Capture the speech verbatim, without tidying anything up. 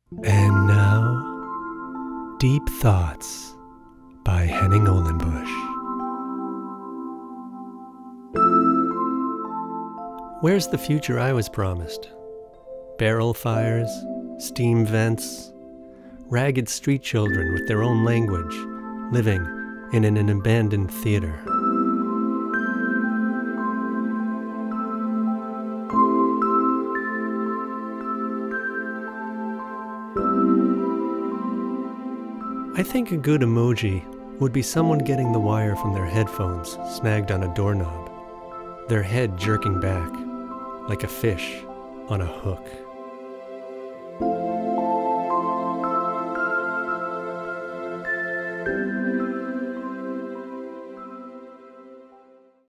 And now, Deep Thoughts by Henning Ohlenbusch. Where's the future I was promised? Barrel fires, steam vents, ragged street children with their own language, living in an, an abandoned theater. I think a good emoji would be someone getting the wire from their headphones snagged on a doorknob, their head jerking back like a fish on a hook.